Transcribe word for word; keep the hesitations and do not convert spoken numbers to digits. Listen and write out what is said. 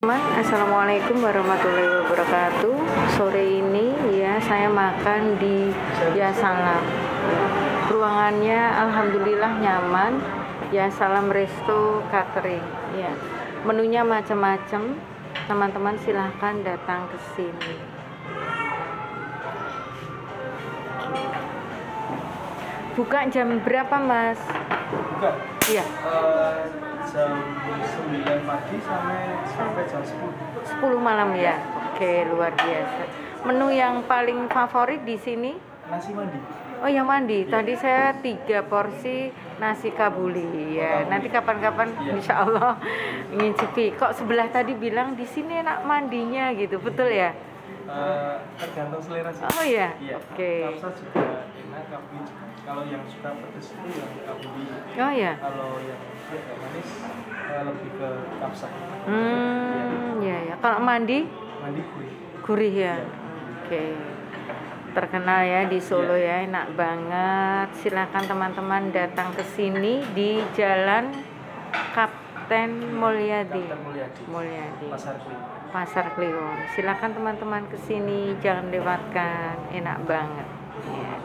Assalamualaikum warahmatullahi wabarakatuh. Sore ini ya saya makan di Ya Salam. Ruangannya alhamdulillah nyaman. Ya Salam Resto Catering. Ya. Menunya macam-macam. Teman-teman silahkan datang ke sini. Buka jam berapa, Mas? Buka? Iya. Uh, jam sembilan pagi sampai sampai jam sepuluh. sepuluh malam ya. Oke, luar biasa. Menu yang paling favorit di sini? Nasi mandi. Oh, yang mandi. Ya. Tadi saya tiga porsi nasi kabuli ya. Oh, nanti kapan-kapan ya. Insya Allah ngicipi. Kok sebelah tadi bilang di sini enak mandinya gitu, betul ya? Uh, tergantung selera sih. Oh ya. Iya. Oke. Okay. Kapsa juga enak, tapi kalau yang suka pedas itu yang kabuli. Oh ya. Kalau yang agak manis uh, lebih ke kapsa. Hmm, ya ya. Kalau mandi? Mandi gurih. Gurih ya. Ya. Oke. Okay. Terkenal ya di Solo ya, ya, enak banget. Silakan teman-teman datang ke sini di Jalan Kapten Mulyadi. Kapten Mulyadi. Mulyadi. Pasar Kliwon. Pasar Kliwon. Silakan teman-teman ke sini, jangan lewatkan. Enak banget. Ya.